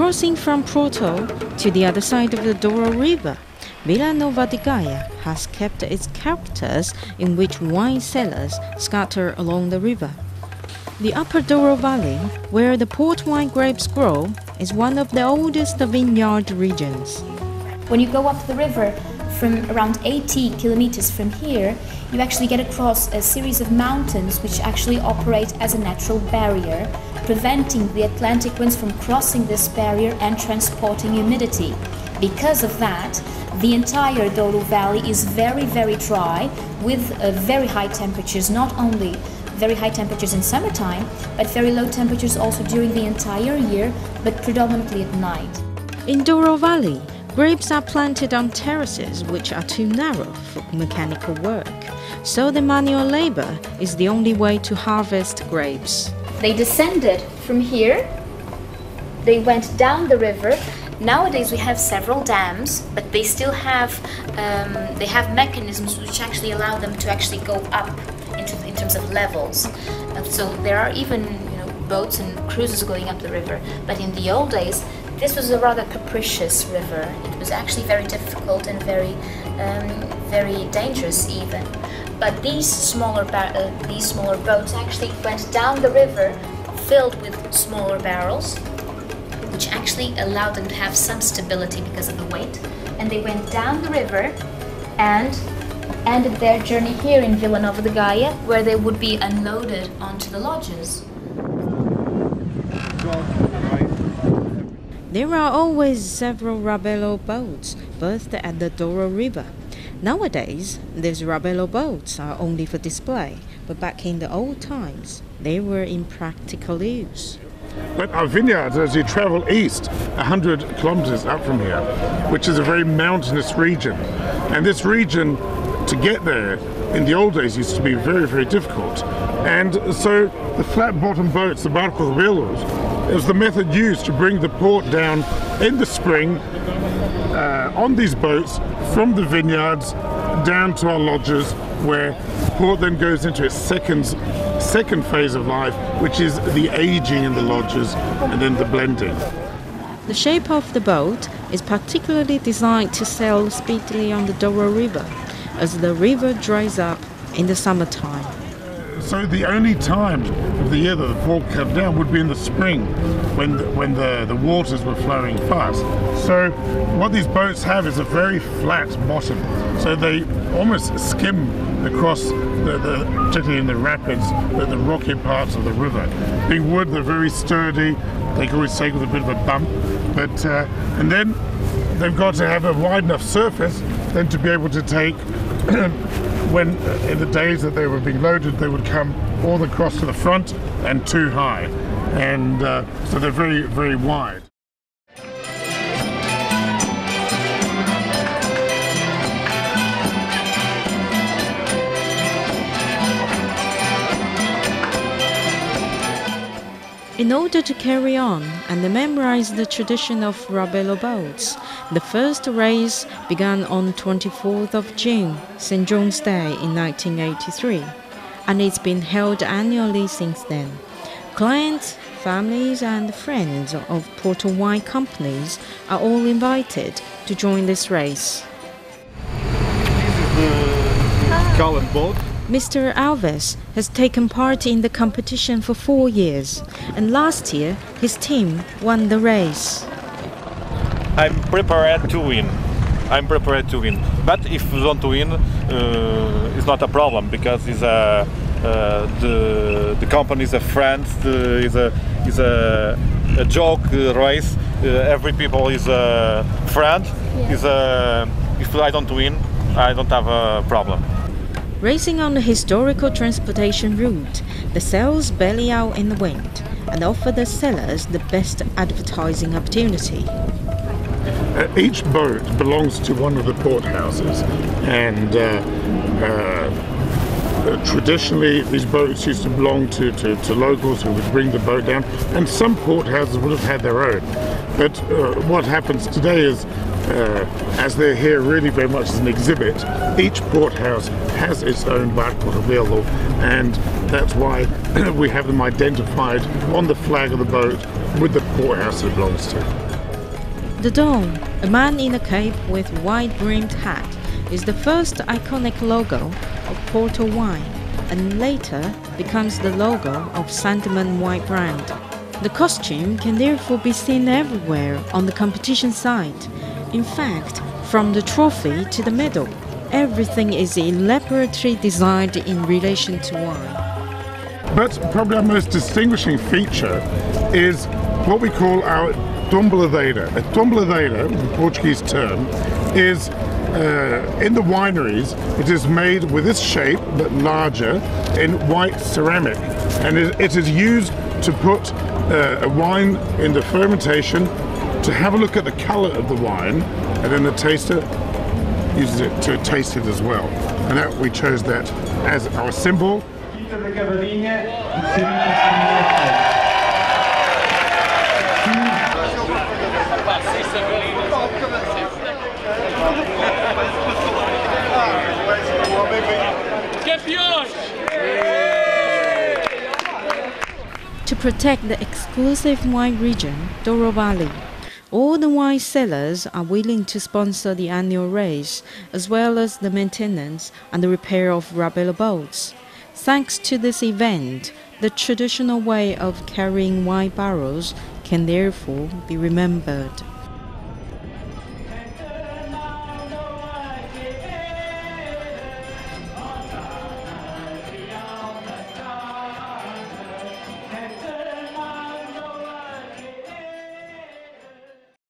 Crossing from Porto to the other side of the Douro River, Vila Nova de Gaia has kept its characters in which wine cellars scatter along the river. The upper Douro Valley, where the port wine grapes grow, is one of the oldest vineyard regions. When you go up the river from around 80 kilometers from here, you actually get across a series of mountains which actually operate as a natural barrier, preventing the Atlantic winds from crossing this barrier and transporting humidity. Because of that, the entire Douro Valley is very, very dry with very high temperatures, not only very high temperatures in summertime, but very low temperatures also during the entire year, but predominantly at night. In Douro Valley, grapes are planted on terraces which are too narrow for mechanical work, so the manual labor is the only way to harvest grapes. They descended from here, they went down the river. Nowadays we have several dams, but they still have mechanisms which actually allow them to actually go up in terms of levels. So there are even boats and cruises going up the river. But in the old days, this was a rather capricious river. It was actually very difficult and very dangerous even. But these smaller boats actually went down the river filled with smaller barrels, which actually allowed them to have some stability because of the weight. And they went down the river and ended their journey here in Vila Nova de Gaia, where they would be unloaded onto the lodges. There are always several Rabelo boats berthed at the Douro River. Nowadays, these Rabelo boats are only for display, but back in the old times, they were in practical use. But our vineyards, as you travel east, 100 kilometers up from here, which is a very mountainous region. And this region, to get there, in the old days, used to be very, very difficult. And so the flat-bottom boats, the barcos velos, was the method used to bring the port down in the spring on these boats from the vineyards down to our lodges, where port then goes into its second phase of life, which is the aging in the lodges and then the blending. The shape of the boat is particularly designed to sail speedily on the Douro River, as the river dries up in the summertime. So the only time of the year that the port comes down would be in the spring, when the waters were flowing fast. So what these boats have is a very flat bottom, so they almost skim across particularly in the rapids, the rocky parts of the river. Being wood, they're very sturdy. They can always take with a bit of a bump, but and then they've got to have a wide enough surface then to be able to take. When in the days that they were being loaded, they would come all across to the front and too high, and so they're very, very wide. In order to carry on and memorize the tradition of Rabelo boats, the first race began on 24th of June, St. John's Day in 1983, and it's been held annually since then. Clients, families and friends of Porto wine companies are all invited to join this race. This is the colored boat. Mr. Alves has taken part in the competition for 4 years, and last year his team won the race. I'm prepared to win. But if you don't win, it's not a problem, because it's the company is a friend, is a joke race. Every people is a friend. Yeah. If I don't win, I don't have a problem. Racing on the historical transportation route, the sails belly out in the wind and offer the sailors the best advertising opportunity. Each boat belongs to one of the port houses, and traditionally these boats used to belong to locals who would bring the boat down, and some port houses would have had their own. But what happens today is, as they're here really very much as an exhibit, each port house has its own barco Rabelo, and that's why we have them identified on the flag of the boat with the port house it belongs to. The dome, a man in a cape with wide-brimmed hat, is the first iconic logo of Porto wine and later becomes the logo of Sandeman wine brand. The costume can therefore be seen everywhere on the competition site. In fact, from the trophy to the medal, everything is elaborately designed in relation to wine. But probably our most distinguishing feature is what we call our tombladeira. A tombladeira, the Portuguese term, is in the wineries, it is made with this shape but larger in white ceramic, and it is used to put a wine into fermentation, to have a look at the color of the wine, and then the taster uses it to taste it as well. And that we chose that as our symbol. To protect the exclusive wine region, Douro Valley, all the wine sellers are willing to sponsor the annual race, as well as the maintenance and the repair of Rabelo boats. Thanks to this event, the traditional way of carrying wine barrels can therefore be remembered.